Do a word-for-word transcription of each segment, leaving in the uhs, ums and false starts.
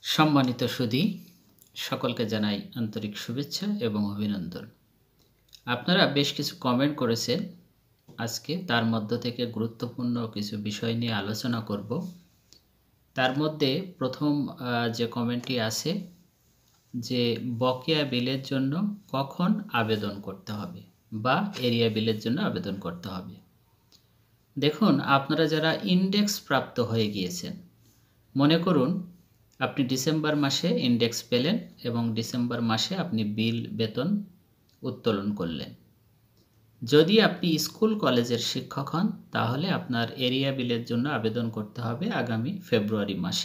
সম্মানিত সুধী, সকলকে জানাই আন্তরিক শুভেচ্ছা এবং অভিনন্দন। আপনারা বেশ কিছু কমেন্ট করেছেন। আজকে তার মধ্য থেকে গুরুত্বপূর্ণ কিছু বিষয় নিয়ে আলোচনা করব। তার মধ্যে প্রথম যে কমেন্টটি আছে যে বকেয়া বিলের জন্য কখন আবেদন করতে হবে বা এরিয়া বিলের জন্য আবেদন করতে হবে। দেখুন, আপনারা যারা ইন্ডেক্স প্রাপ্ত হয়ে গিয়েছেন, মনে করুন আপনি ডিসেম্বর মাসে ইন্ডেক্স পেলেন এবং ডিসেম্বর মাসে আপনি বিল বেতন উত্তোলন করলেন। যদি আপনি স্কুল কলেজের শিক্ষক হন তাহলে আপনার এরিয়া বিলের জন্য আবেদন করতে হবে আগামী ফেব্রুয়ারি মাসে।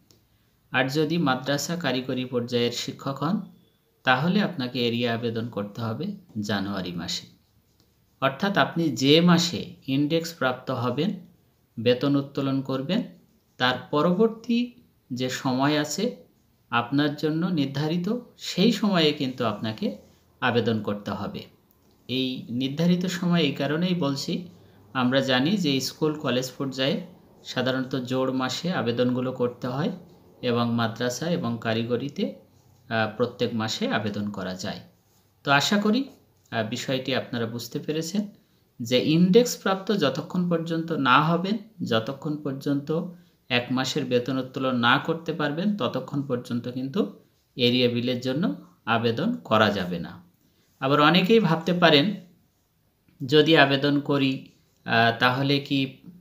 আর যদি মাদ্রাসা কারিগরি পর্যায়ের শিক্ষক হন তাহলে আপনাকে এরিয়া আবেদন করতে হবে জানুয়ারি মাসে। অর্থাৎ আপনি যে মাসে ইন্ডেক্স প্রাপ্ত হবেন, বেতন উত্তোলন করবেন, তার পরবর্তী যে সময় আছে আপনার জন্য নির্ধারিত, সেই সময়ে কিন্তু আপনাকে আবেদন করতে হবে। এই নির্ধারিত সময় এই কারণেই বলছি, আমরা জানি যে স্কুল কলেজ পর্যায়ে সাধারণত জোড় মাসে আবেদনগুলো করতে হয় এবং মাদ্রাসা এবং কারিগরিতে প্রত্যেক মাসে আবেদন করা যায়। তো আশা করি বিষয়টি আপনারা বুঝতে পেরেছেন যে ইন্ডেক্স প্রাপ্ত যতক্ষণ পর্যন্ত না হবেন, যতক্ষণ পর্যন্ত এক মাসের বেতন উত্তোলন না করতে পারবেন, ততক্ষণ পর্যন্ত কিন্তু এরিয়া বিলের জন্য আবেদন করা যাবে না। আবার অনেকেই ভাবতে পারেন যদি আবেদন করি তাহলে কি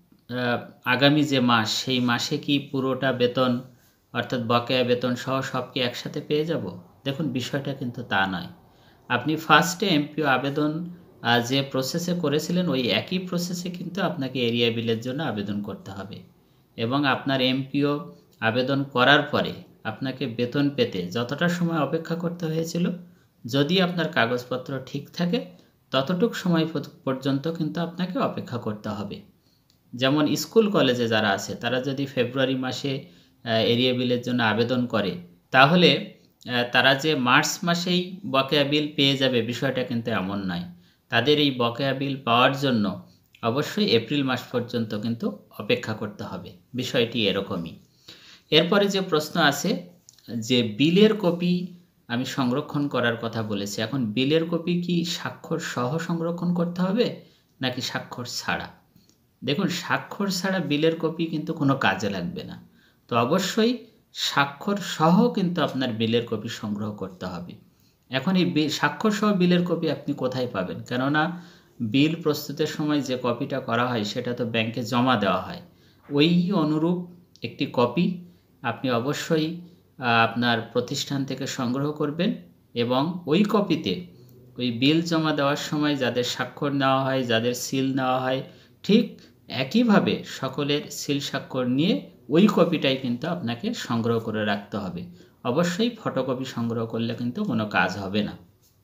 আগামী যে মাস সেই মাসে কি পুরোটা বেতন অর্থাৎ বকেয়া বেতন সহ সব কি একসাথে পেয়ে যাব? দেখুন, বিষয়টা কিন্তু তা নয়। আপনি ফার্স্টে এমপিও আবেদন যে প্রসেসে করেছিলেন ওই একই প্রসেসে কিন্তু আপনাকে এরিয়া বিলের জন্য আবেদন করতে হবে এবং আপনার এমপিও আবেদন করার পরে আপনাকে বেতন পেতে যতটা সময় অপেক্ষা করতে হয়েছিল, যদি আপনার কাগজপত্র ঠিক থাকে ততটুক সময় পর্যন্ত কিন্তু আপনাকে অপেক্ষা করতে হবে। যেমন স্কুল কলেজে যারা আছে তারা যদি ফেব্রুয়ারি মাসে এরিয়া বিলের জন্য আবেদন করে তাহলে তারা যে মার্চ মাসেই বকেয়া বিল পেয়ে যাবে, বিষয়টা কিন্তু এমন নয়। তাদের এই বকেয়া বিল পাওয়ার জন্য অবশ্যই এপ্রিল মাস পর্যন্ত কিন্তু অপেক্ষা করতে হবে। বিষয়টি এরকমই। এরপরে যে প্রশ্ন আছে যে বিলের কপি আমি সংরক্ষণ করার কথা বলেছি। এখন বিলের কপি কি স্বাক্ষর সহ সংরক্ষণ করতে হবে নাকি স্বাক্ষর ছাড়া? দেখুন, স্বাক্ষর ছাড়া বিলের কপি কিন্তু কোনো কাজে লাগবে না। তো অবশ্যই স্বাক্ষর সহ কিন্তু আপনার বিলের কপি সংগ্রহ করতে হবে। এখন এই স্বাক্ষর সহ বিলের কপি আপনি কোথায় পাবেন? কেননা বিল প্রস্তুতের সময় যে কপিটা করা হয় সেটা তো ব্যাংকে জমা দেওয়া হয়। ওই অনুরূপ একটি কপি আপনি অবশ্যই আপনার প্রতিষ্ঠান থেকে সংগ্রহ করবেন এবং ওই কপিতে ওই বিল জমা দেওয়ার সময় যাদের স্বাক্ষর নেওয়া হয়, যাদের সিল নেওয়া হয়, ঠিক একইভাবে সকলের সিল স্বাক্ষর নিয়ে ওই কপিটাই কিন্তু আপনাকে সংগ্রহ করে রাখতে হবে। অবশ্যই ফটোকপি সংগ্রহ করলে কিন্তু কোনো কাজ হবে না।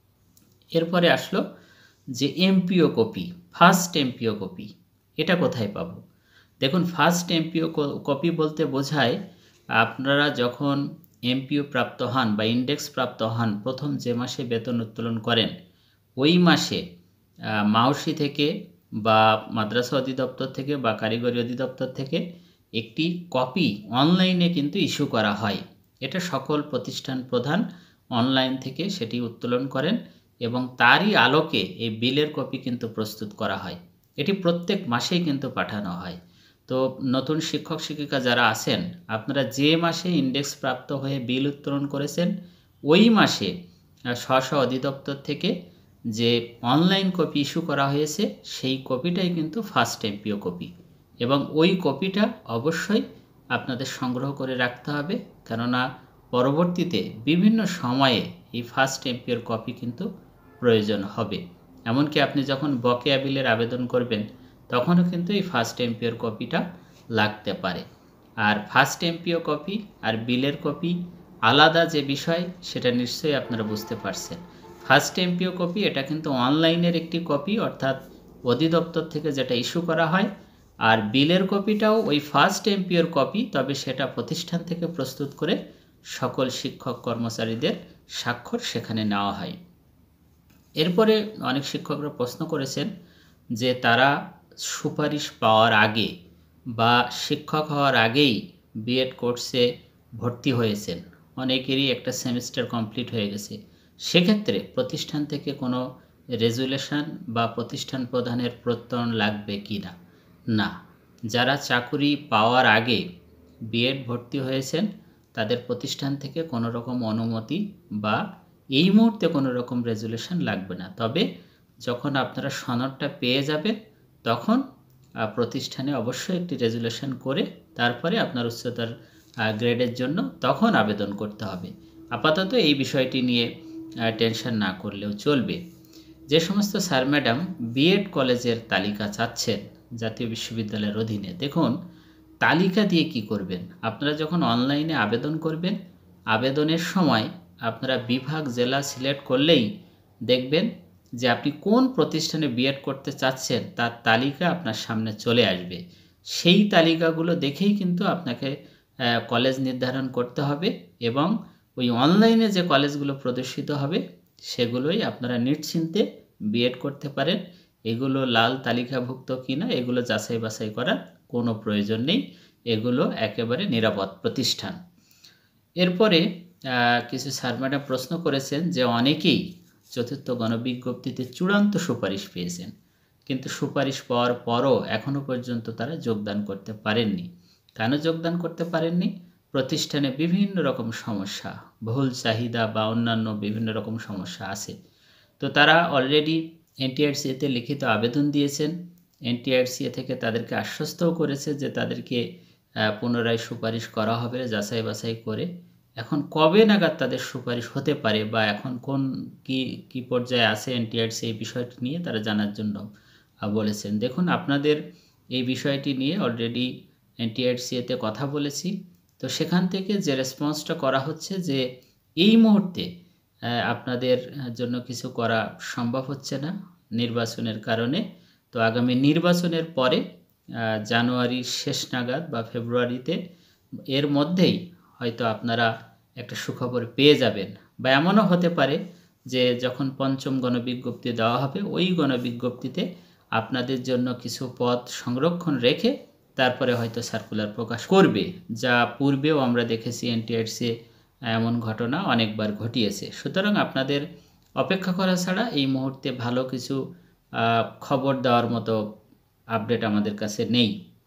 এরপরে আসলো যে MPO copy, first MPO copy, এটা কোথায় পাবো? দেখুন, ফার্স্ট এমপিও কপি বলতে বোঝায় আপনারা যখন এমপিও প্রাপ্ত হন বা ইন্ডেক্স প্রাপ্ত হন, প্রথম যে মাসে বেতন উত্তোলন করেন ওই মাসে মাউসি থেকে বা মাদ্রাসা অধিদপ্তর থেকে বা কারিগরি অধিদপ্তর থেকে একটি কপি অনলাইনে কিন্তু ইস্যু করা হয়। এটা সকল প্রতিষ্ঠান প্রধান অনলাইন থেকে সেটি উত্তোলন করেন এবং তারই আলোকে এই বিলের কপি কিন্তু প্রস্তুত করা হয়। এটি প্রত্যেক মাসেই কিন্তু পাঠানো হয়। তো নতুন শিক্ষক শিক্ষিকা যারা আছেন, আপনারা যে মাসে ইন্ডেক্স প্রাপ্ত হয়ে বিল উত্তোলন করেছেন ওই মাসে স্ব স্ব অধিদপ্তর থেকে যে অনলাইন কপি ইস্যু করা হয়েছে সেই কপিটাই কিন্তু ফার্স্ট এমপিও কপি এবং ওই কপিটা অবশ্যই আপনাদের সংগ্রহ করে রাখতে হবে, কেননা পরবর্তীতে বিভিন্ন সময়ে এই ফার্স্ট এমপিওর কপি কিন্তু প্রয়োজন হবে। এমনকি আপনি যখন বকেয়া বিলের আবেদন করবেন তখনও কিন্তু এই ফার্স্ট এমপিওর কপিটা লাগতে পারে। আর ফার্স্ট এমপিও কপি আর বিলের কপি আলাদা যে বিষয় সেটা নিশ্চয়ই আপনারা বুঝতে পারছেন। ফার্স্ট এমপিও কপি এটা কিন্তু অনলাইনের একটি কপি, অর্থাৎ অধিদপ্তর থেকে যেটা ইস্যু করা হয়, আর বিলের কপিটাও ওই ফার্স্ট এমপিওর কপি, তবে সেটা প্রতিষ্ঠান থেকে প্রস্তুত করে সকল শিক্ষক কর্মচারীদের স্বাক্ষর সেখানে নেওয়া হয়। এরপরে অনেক শিক্ষকরা প্রশ্ন করেছেন যে তারা সুপারিশ পাওয়ার আগে বা শিক্ষক হওয়ার আগেই বিএড কোর্সে ভর্তি হয়েছেন, অনেকেরই একটা সেমিস্টার কমপ্লিট হয়ে গেছে, সেক্ষেত্রে প্রতিষ্ঠান থেকে কোনো রেজুলেশন বা প্রতিষ্ঠান প্রধানের প্রত্যয়ন লাগবে কি না? না। যারা চাকুরি পাওয়ার আগে বিএড ভর্তি হয়েছেন তাদের প্রতিষ্ঠান থেকে কোনো রকম অনুমতি বা এই মুহূর্তে কোনো রকম রেজুলেশন লাগবে না। তবে যখন আপনারা সনদটা পেয়ে যাবেন তখন প্রতিষ্ঠানে অবশ্যই একটি রেজুলেশন করে তারপরে আপনার উচ্চতর গ্রেডের জন্য তখন আবেদন করতে হবে। আপাতত এই বিষয়টি নিয়ে টেনশন না করলেও চলবে। যে সমস্ত স্যার ম্যাডাম বিএড কলেজের তালিকা চাচ্ছেন জাতীয় বিশ্ববিদ্যালয়ের অধীনে, দেখুন তালিকা দিয়ে কি করবেন? আপনারা যখন অনলাইনে আবেদন করবেন, আবেদনের সময় আপনারা বিভাগ জেলা সিলেক্ট করলেই দেখবেন যে আপনি কোন প্রতিষ্ঠানে বিএড করতে চাচ্ছেন তার তালিকা আপনার সামনে চলে আসবে। সেই তালিকাগুলো দেখেই কিন্তু আপনাকে কলেজ নির্ধারণ করতে হবে এবং ওই অনলাইনে যে কলেজগুলো প্রদর্শিত হবে সেগুলোই আপনারা নিশ্চিন্তে বিএড করতে পারেন। এগুলো লাল তালিকাভুক্ত কিনা এগুলো যাচাই বাছাই করার কোনো প্রয়োজন নেই, এগুলো একেবারে নিরাপদ প্রতিষ্ঠান। এরপরে কিছু স্যার ম্যাডাম প্রশ্ন করেছেন যে অনেকেই চতুর্থ গণবিজ্ঞপ্তিতে চূড়ান্ত সুপারিশ পেয়েছেন, কিন্তু সুপারিশ পাওয়ার পরও এখনও পর্যন্ত তারা যোগদান করতে পারেননি। কেন যোগদান করতে পারেননি? প্রতিষ্ঠানে বিভিন্ন রকম সমস্যা, বহুল চাহিদা বা অন্যান্য বিভিন্ন রকম সমস্যা আছে। তো তারা অলরেডি এনটিআরসিএতে লিখিত আবেদন দিয়েছেন, এনটিআরসিএ থেকে তাদেরকে আশ্বস্তও করেছে যে তাদেরকে পুনরায় সুপারিশ করা হবে যাচাই বাছাই করে। এখন কবে নাগাদ তাদের সুপারিশ হতে পারে বা এখন কোন কি কি পর্যায়ে আছে এনটিআরসি এই বিষয়টি নিয়ে তারা জানার জন্য বলেছেন। দেখুন আপনাদের এই বিষয়টি নিয়ে অলরেডি এনটিআরসিএতে কথা বলেছি, তো সেখান থেকে যে রেসপন্সটা করা হচ্ছে যে এই মুহূর্তে আপনাদের জন্য কিছু করা সম্ভব হচ্ছে না নির্বাচনের কারণে। তো আগামী নির্বাচনের পরে জানুয়ারির শেষ নাগাদ বা ফেব্রুয়ারিতে এর মধ্যেই হয়তো আপনারা একটা সুখবর পেয়ে যাবেন, বা এমনও হতে পারে যে যখন পঞ্চম গণবিজ্ঞপ্তি দেওয়া হবে ওই গণবিজ্ঞপ্তিতে আপনাদের জন্য কিছু পদ সংরক্ষণ রেখে তারপরে হয়তো সার্কুলার প্রকাশ করবে, যা পূর্বেও আমরা দেখেছি এনটিআরসি এমন ঘটনা অনেকবার ঘটিয়েছে। সুতরাং আপনাদের অপেক্ষা করা ছাড়া এই মুহূর্তে ভালো কিছু খবর দেওয়ার মতো আপডেট আমাদের কাছে নেই।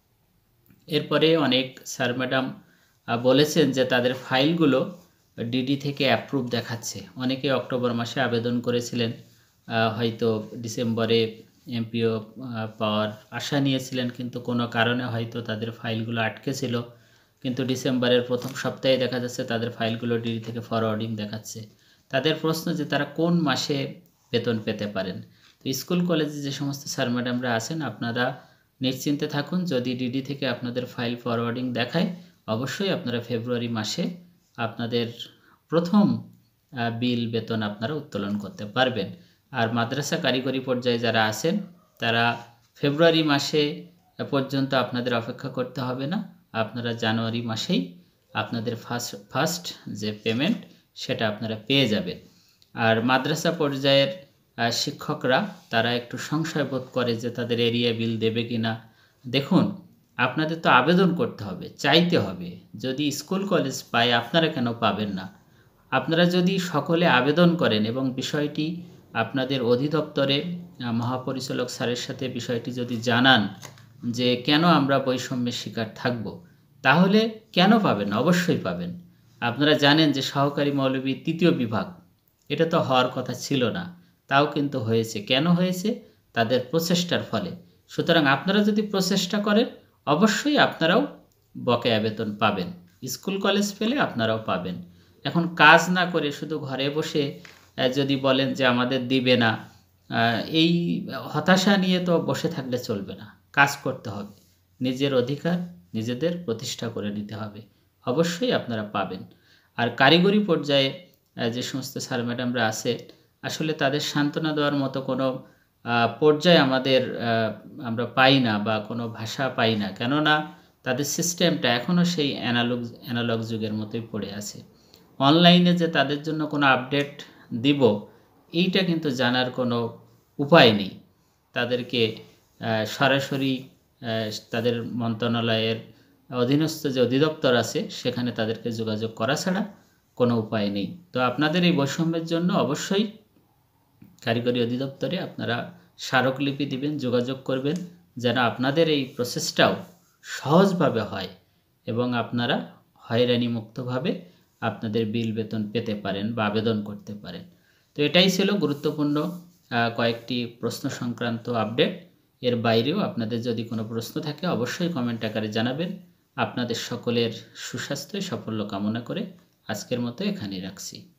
এরপরে অনেক স্যার ম্যাডাম বলেছেন যে তাদের ফাইলগুলো ডিডি থেকে অ্যাপ্রুভ দেখাচ্ছে। অনেকে অক্টোবর মাসে আবেদন করেছিলেন, হয়তো ডিসেম্বরে এমপিও পাওয়ার আশা নিয়েছিলেন, কিন্তু কোনো কারণে হয়তো তাদের ফাইলগুলো আটকে ছিল, কিন্তু ডিসেম্বরের প্রথম সপ্তাহে দেখা যাচ্ছে তাদের ফাইলগুলো ডিডি থেকে ফরওয়ার্ডিং দেখাচ্ছে। তাদের প্রশ্ন যে তারা কোন মাসে বেতন পেতে পারেন। তো স্কুল কলেজে যে সমস্ত স্যার ম্যাডামরা আছেন আপনারা নিশ্চিন্তে থাকুন, যদি ডিডি থেকে আপনাদের ফাইল ফরওয়ার্ডিং দেখায় অবশ্যই আপনারা ফেব্রুয়ারি মাসে আপনাদের প্রথম বিল বেতন আপনারা উত্তোলন করতে পারবেন। আর মাদ্রাসা কারিগরি পর্যায়ে যারা আছেন তারা ফেব্রুয়ারি মাসে পর্যন্ত আপনাদের অপেক্ষা করতে হবে না, আপনারা জানুয়ারি মাসেই আপনাদের ফার্স্ট ফার্স্ট যে পেমেন্ট সেটা আপনারা পেয়ে যাবেন। আর মাদ্রাসা পর্যায়ের শিক্ষকরা তারা একটু সংশয় বোধ করে যে তাদের এরিয়া বিল দেবে কি না। দেখুন আপনাদের তো আবেদন করতে হবে, চাইতে হবে। যদি স্কুল কলেজ পায় আপনারা কেন পাবেন না? আপনারা যদি সকলে আবেদন করেন এবং বিষয়টি আপনাদের অধিদপ্তরে মহাপরিচালক স্যারের সাথে বিষয়টি যদি জানান যে কেন আমরা বৈষম্যের শিকার থাকব, তাহলে কেন পাবেন? অবশ্যই পাবেন। আপনারা জানেন যে সহকারী মৌলভী তৃতীয় বিভাগ এটা তো হওয়ার কথা ছিল না, তাও কিন্তু হয়েছে। কেন হয়েছে? তাদের প্রচেষ্টার ফলে। সুতরাং আপনারা যদি প্রচেষ্টা করেন অবশ্যই আপনারাও বকেয়া বেতন পাবেন, স্কুল কলেজ পেলে আপনারাও পাবেন। এখন কাজ না করে শুধু ঘরে বসে যদি বলেন যে আমাদের দিবে না, এই হতাশা নিয়ে তো বসে থাকলে চলবে না, কাজ করতে হবে, নিজের অধিকার নিজেদের প্রতিষ্ঠা করে নিতে হবে, অবশ্যই আপনারা পাবেন। আর কারিগরি পর্যায়ে যে সমস্ত স্যার ম্যাডামরা আছে আসলে তাদের সান্ত্বনা দেওয়ার মতো কোনো পর্যায়ে আমাদের আমরা পাই না বা কোনো ভাষা পাই না, কেননা তাদের সিস্টেমটা এখনও সেই অ্যানালগ অ্যানালগ যুগের মতোই পড়ে আছে। অনলাইনে যে তাদের জন্য কোনো আপডেট দিব এইটা কিন্তু জানার কোনো উপায় নেই। তাদেরকে সরাসরি তাদের মন্ত্রণালয়ের অধীনস্থ যে অধিদপ্তর আছে সেখানে তাদেরকে যোগাযোগ করা ছাড়া কোনো উপায় নেই। তো আপনাদের এই বৈষম্যের জন্য অবশ্যই কারিগরি অধিদপ্তরে আপনারা স্মারকলিপি দিবেন, যোগাযোগ করবেন, যেন আপনাদের এই প্রসেসটাও সহজভাবে হয় এবং আপনারা হয়রানিমুক্তভাবে আপনাদের বিল বেতন পেতে পারেন বা আবেদন করতে পারেন। তো এটাই ছিল গুরুত্বপূর্ণ কয়েকটি প্রশ্ন সংক্রান্ত আপডেট। এর বাইরেও আপনাদের যদি কোনো প্রশ্ন থাকে অবশ্যই কমেন্ট আকারে জানাবেন। আপনাদের সকলের সুস্বাস্থ্য সাফল্য কামনা করে আজকের মতো এখানেই রাখছি।